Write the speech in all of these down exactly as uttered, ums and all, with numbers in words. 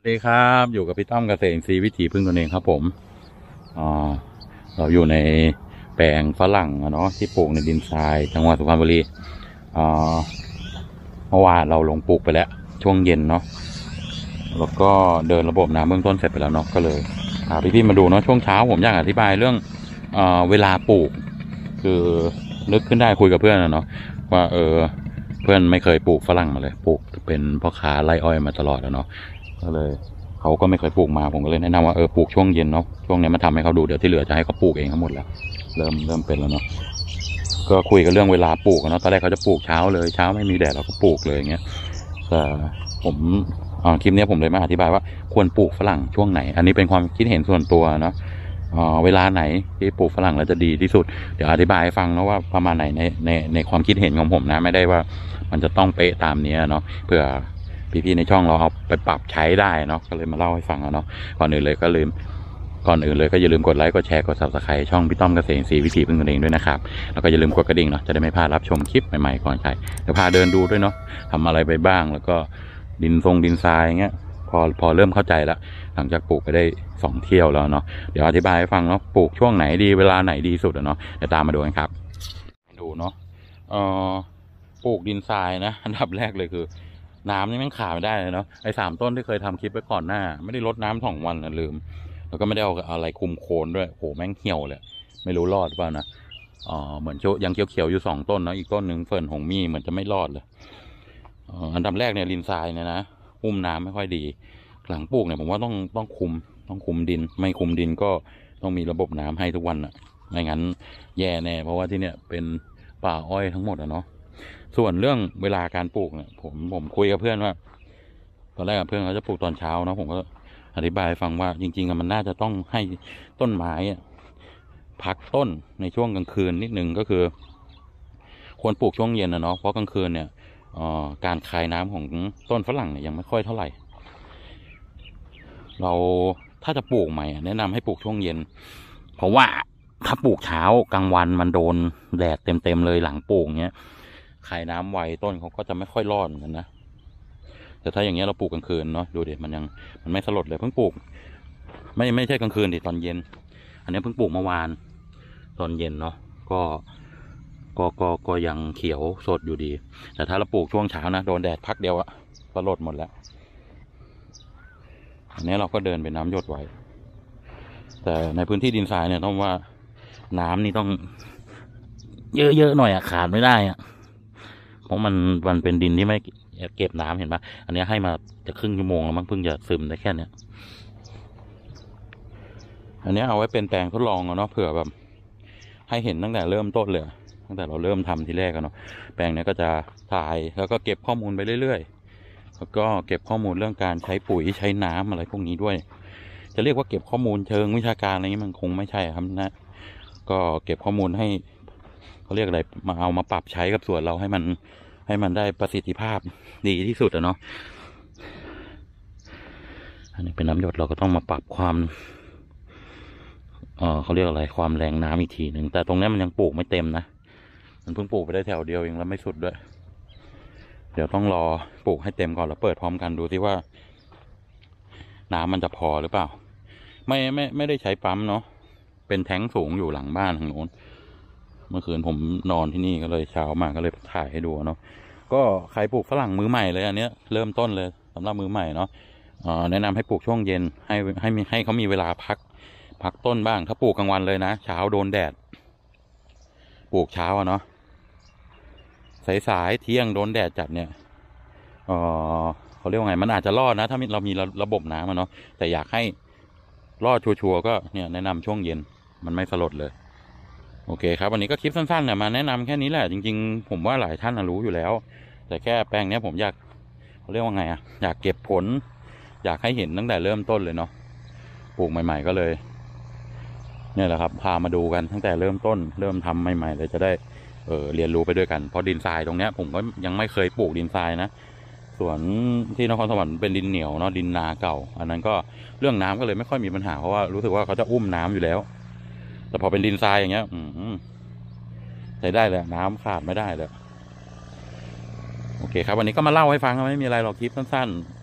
ดีครับอยู่กับพี่ต้อมเกษตรอินทรีย์วิถีพึ่งตนเองครับผมอ่าเราอยู่ในแปลงฝรั่งอะเนาะที่ปลูกในดินทรายจังหวัดสุพรรณบุรีอ่าเมื่อวานเราลงปลูกไปแล้วช่วงเย็นเนาะแล้วก็เดินระบบน้ำเบื้องต้นเสร็จไปแล้วเนาะก็เลยพาพี่ๆมาดูเนาะช่วงเช้าผมอยากอธิบายเรื่องเอ่อเวลาปลูกคือนึกขึ้นได้คุยกับเพื่อนนะเนาะว่าเออเพื่อนไม่เคยปลูกฝรั่งมาเลยปลูกเป็นพ่อค้าไร่อ้อยมาตลอดแล้วเนาะก็เลยเขาก็ไม่เคยปลูกมาผมก็เลยแนะนำว่าเออปลูกช่วงเย็นเนาะช่วงนี้มาทำให้เขาดูเดี๋ยวที่เหลือจะให้เขาปลูกเองทั้งหมดแล้วเริ่มเริ่มเป็นแล้วเนาะก็คุยกันเรื่องเวลาปลูกเนาะตอนแรกเขาจะปลูกเช้าเลยเช้าไม่มีแดดเราก็ปลูกเลยอย่างเงี้ยแต่ผมอ่าคลิปนี้ผมเลยมาอธิบายว่าควรปลูกฝรั่งช่วงไหนอันนี้เป็นความคิดเห็นส่วนตัวเนาะอ่าเวลาไหนที่ปลูกฝรั่งแล้วจะดีที่สุดเดี๋ยวอธิบายให้ฟังนะว่าประมาณไหนในในในความคิดเห็นของผมนะไม่ได้ว่ามันจะต้องเป๊ะตามนี้เนาะเพื่อพี่ๆในช่องเราเอาไปปรับใช้ได้เนาะก็เลยมาเล่าให้ฟังเนาะก่อนอื่นเลยก็ลืมก่อนอื่นเลยก็อย่าลืมกดไลค์กดแชร์กด ซับสไครบ์ ช่องพี่ต้อมเกษตรอินทรีย์วิถีพึ่งตนเองด้วยนะครับแล้วก็อย่าลืมกดกระดิ่งเนาะจะได้ไม่พลาดรับชมคลิปใหม่ๆก่อนใครเดี๋ยวพาเดินดูด้วยเนาะทำอะไรไปบ้างแล้วก็ดินทรงดินทรายเงี้ยพอพอเริ่มเข้าใจแล้วหลังจากปลูกไปได้สองเที่ยวแล้วเนาะเดี๋ยวอธิบายให้ฟังเนาะปลูกช่วงไหนดีเวลาไหนดีสุดเนาะเดี๋ยวตามมาดูกันครับดูเนาะเอ่อปลูกดินทรายนะอันดับแรกเลยคือน้ำนี่มันขาดไม่ได้เลยเนาะไอ้สามต้นที่เคยทำคลิปไว้ก่อนหน้าไม่ได้รดน้ำสองวันนะลืมแล้วก็ไม่ได้เอาอะไรคุมโคนด้วยโหแม่งเหี่ยวเลยไม่รู้รอดเปล่านะอ๋อเหมือนโจยังเขียวๆอยู่สองต้นเนาะอีกต้นหนึ่งเฟิร์นหงมี่เหมือนจะไม่รอดเลยอันดับแรกเนี่ยดินทรายเนี่ยนะอุ้มน้ำไม่ค่อยดีหลังปลูกเนี่ยผมว่าต้องต้องคุมต้องคุมดินไม่คุมดินก็ต้องมีระบบน้ำให้ทุกวันอ่ะไม่งั้นแย่แน่เพราะว่าที่เนี่ยเป็นป่าอ้อยทั้งหมดอะเนาะส่วนเรื่องเวลาการปลูกเนี่ยผมผมคุยกับเพื่อนว่าตอนแรกกับเพื่อนเขาจะปลูกตอนเช้าเนาะผมก็อธิบายฟังว่าจริงๆมันน่าจะต้องให้ต้นไม้พักต้นในช่วงกลางคืนนิดนึงก็คือควรปลูกช่วงเย็นนะเนาะเพราะกลางคืนเนี่ยการคายน้ำของต้นฝรั่งเนี่ยยังไม่ค่อยเท่าไหร่เราถ้าจะปลูกใหม่แนะนำให้ปลูกช่วงเย็นเพราะว่าถ้าปลูกเช้ากลางวันมันโดนแดดเต็มๆเลยหลังปลูกเนี้ยคายน้ำไวต้นเขาก็จะไม่ค่อยรอดเหมือนกันนะแต่ถ้าอย่างเงี้ยเราปลูกกลางคืนเนาะดูดิมันยังมันไม่สลดเลยเพิ่งปลูกไม่ไม่ใช่กลางคืนดิตอนเย็นอันนี้เพิ่งปลูกเมื่อวานตอนเย็นเนาะก็ก็ก็ก็ยังเขียวสดอยู่ดีแต่ถ้าเราปลูกช่วงเช้านะโดนแดดพักเดียวอะสลดหมดแล้วอันนี้เราก็เดินเป็นน้ำหยดไว้แต่ในพื้นที่ดินทรายเนี่ยต้องว่าน้ำนี่ต้องเยอะๆหน่อยอะขาดไม่ได้อะเพราะมันมันเป็นดินที่ไม่เก็บน้ำเห็นปะอันนี้ให้มาจะครึ่งชั่วโมงแล้วมั้งเพิ่งจะซึมได้แค่เนี้ยอันนี้เอาไว้เป็นแปลงทดลองเนาะเผื่อแบบให้เห็นตั้งแต่เริ่มต้นเลยตั้งแต่เราเริ่มทำทีแรกกันเนาะแปลงนี้ก็จะถ่ายแล้วก็เก็บข้อมูลไปเรื่อยๆแล้วก็เก็บข้อมูลเรื่องการใช้ปุ๋ยใช้น้ำอะไรพวกนี้ด้วยจะเรียกว่าเก็บข้อมูลเชิงวิชาการอะไรนี้มันคงไม่ใช่ครับนะก็เก็บข้อมูลให้เขาเรียกอะไรมาเอามาปรับใช้กับส่วนเราให้มันให้มันได้ประสิทธิภาพดีที่สุดอะเนาะอันนี้เป็นน้ำหยดเราก็ต้องมาปรับความเออเขาเรียกอะไรความแรงน้ำอีกทีหนึ่งแต่ตรงนี้มันยังปลูกไม่เต็มนะมันเพิ่งปลูกไปได้แถวเดียวเองแล้วไม่สุดด้วยเดี๋ยวต้องรอปลูกให้เต็มก่อนแล้วเปิดพร้อมกันดูที่ว่าน้ำมันจะพอหรือเปล่าไม่ไม่ไม่ได้ใช้ปั๊มเนาะเป็นแท้งสูงอยู่หลังบ้านทางโน้นเมื่อคืนผมนอนที่นี่ก็เลยเช้ามาก็เลยถ่ายให้ดูเนาะก็ใครปลูกฝรั่งมือใหม่เลยอันเนี้ยเริ่มต้นเลยสำหรับมือใหม่เนาะแนะนำให้ปลูกช่วงเย็นให้ให้มีให้เขามีเวลาพักพักต้นบ้างถ้าปลูกกลางวันเลยนะเช้าโดนแดดปลูกเช้าอะเนาะสายๆเที่ยงโดนแดดจัดเนี่ยเออเขาเรียกว่าไงมันอาจจะรอดนะถ้าเรามีระบบน้ำอะเนาะแต่อยากให้รอดชัวร์ๆก็เนี่ยแนะนำช่วงเย็นมันไม่สลดเลยโอเคครับวันนี้ก็คลิปสั้นๆเนี่ยมาแนะนำแค่นี้แหละจริงๆผมว่าหลายท่านรู้อยู่แล้วแต่แค่แปลงนี้ผมอยากเขาเรียกว่าไงอะอยากเก็บผลอยากให้เห็นตั้งแต่เริ่มต้นเลยเนาะปลูกใหม่ๆก็เลยเนี่ยแหละครับพามาดูกันตั้งแต่เริ่มต้นเริ่มทำใหม่ๆเลยจะได้เออเรียนรู้ไปด้วยกันเพราะดินทรายตรงเนี้ยผมก็ยังไม่เคยปลูกดินทรายนะส่วนที่นครสวรรค์เป็นดินเหนียวเนาะดินนาเก่าอันนั้นก็เรื่องน้ำก็เลยไม่ค่อยมีปัญหาเพราะว่ารู้สึกว่าเขาจะอุ้มน้ำอยู่แล้วแต่พอเป็นดินทรายอย่างเงี้ยอืมใช้ได้เลยน้ำขาดไม่ได้เลยโอเคครับวันนี้ก็มาเล่าให้ฟังไม่มีอะไรหรอกคลิปสั้น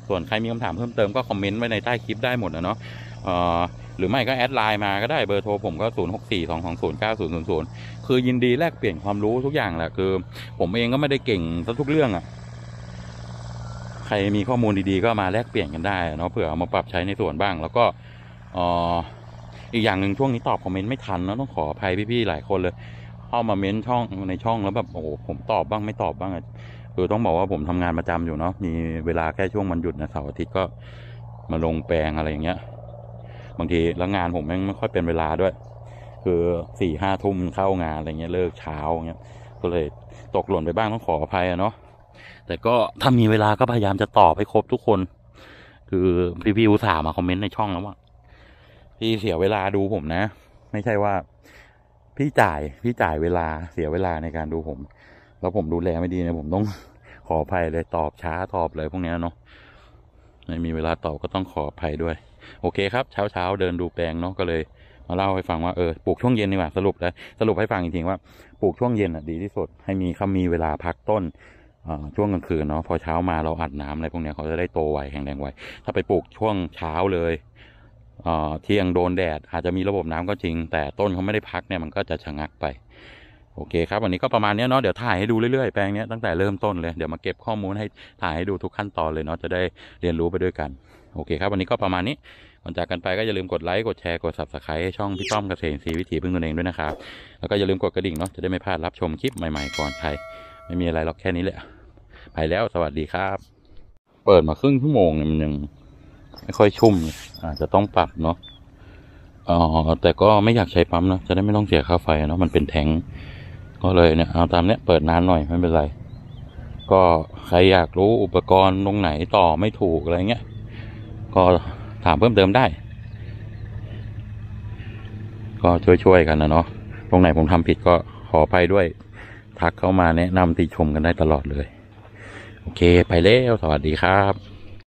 ส่วนใครมีคำถามเพิ่มเติมก็คอมเมนต์ไว้ในใต้คลิปได้หมดนะเนาะเอ่อหรือไม่ก็แอดไลน์มาก็ได้เบอร์โทรผมก็ศูนย์หกสี่สองสองศูนย์เก้าศูนย์ศูนย์ศูนย์คือยินดีแลกเปลี่ยนความรู้ทุกอย่างแหละคือผมเองก็ไม่ได้เก่งซะทุกเรื่องอะใครมีข้อมูลดีๆก็มาแลกเปลี่ยนกันได้เนาะเผื่อเอามาปรับใช้ในส่วนบ้างแล้วก็เอ่ออีกอย่างหนึ่งช่วงนี้ตอบคอมเมนต์ไม่ทันนะต้องขออภัยพี่ๆหลายคนเลยเข้ามาเม้นช่องในช่องแล้วแบบโอ้โหผมตอบบ้างไม่ตอบบ้างคือต้องบอกว่าผมทำงานประจำอยู่เนาะมีเวลาแค่ช่วงวันหยุดนะเสาร์อาทิตย์ก็มาลงแปลงอะไรอย่างเงี้ยบางทีแล้วงานผมไม่ไม่ค่อยเป็นเวลาด้วยคือสี่ห้าทุ่มเข้างานอะไรเงี้ยเลิกเช้าเงี้ยก็เลยตกหล่นไปบ้างต้องขออภัยเนาะแต่ก็ถ้ามีเวลาก็พยายามจะตอบให้ครบทุกคนคือพี่ๆอุตส่าห์มาคอมเมนต์ในช่องแล้วว่าพี่เสียเวลาดูผมนะไม่ใช่ว่าพี่จ่ายพี่จ่ายเวลาเสียเวลาในการดูผมแล้วผมดูแลไม่ดีเนี่ยผมต้องขออภัยเลยตอบช้าตอบเลยพวกนี้เนาะไม่มีเวลาตอบก็ต้องขออภัยด้วยโอเคครับเช้าเช้าเดินดูแปลงเนาะก็เลยมาเล่าให้ฟังว่าเออปลูกช่วงเย็นดีกว่าสรุปแล้วสรุปให้ฟังจริงๆว่าปลูกช่วงเย็นอ่ะดีที่สุดให้มีเขามีเวลาพักต้นช่วงกลางคืนเนาะพอเช้ามาเราอัดน้ำอะไรพวกนี้เขาจะได้โตไวแข็งแรงไวถ้าไปปลูกช่วงเช้าเลยเที่ยงโดนแดดอาจจะมีระบบน้ำก็จริงแต่ต้นเขาไม่ได้พักเนี่ยมันก็จะชะงักไปโอเคครับวันนี้ก็ประมาณนี้เนาะเดี๋ยวถ่ายให้ดูเรื่อยๆแปลงนี้ตั้งแต่เริ่มต้นเลยเดี๋ยวมาเก็บข้อมูลให้ถ่ายให้ดูทุกขั้นตอนเลยเนาะจะได้เรียนรู้ไปด้วยกันโอเคครับวันนี้ก็ประมาณนี้ก่อนจากกันไปก็อย่าลืมกดไลค์กดแชร์กด ซับสไครบ์ ให้ช่องพี่ต้อมเกษตรอินทรีย์วิถีพึ่งตนเองด้วยนะครับแล้วก็อย่าลืมกดกระดิ่งเนาะจะได้ไม่พลาดรับชมคลิปใหม่ๆก่อนใครไม่มีอะไรหรอกแค่นี้แหละไปแล้วสวัสดีครับเปิดมาครึ่งชั่วโมงเนี่ยมันยังไม่ค่อยชุ่มอาจจะต้องปรับเนาะอ๋อแต่ก็ไม่อยากใช้ปั๊มนะจะได้ไม่ต้องเสียค่าไฟเนาะมันเป็นแทงก็เลยเนี่ยเอาตามเนี้ยเปิดนานหน่อยไม่เป็นไรก็ใครอยากรู้อุปกรณ์ตรงไหนต่อไม่ถูกอะไรเงี้ยก็ถามเพิ่มเติมได้ก็ช่วยๆกันนะเนาะตรงไหนผมทำผิดก็ขออภัยด้วยทักเข้ามาแนะนำติชมกันได้ตลอดเลยโอเคไปแล้วสวัสดีครับ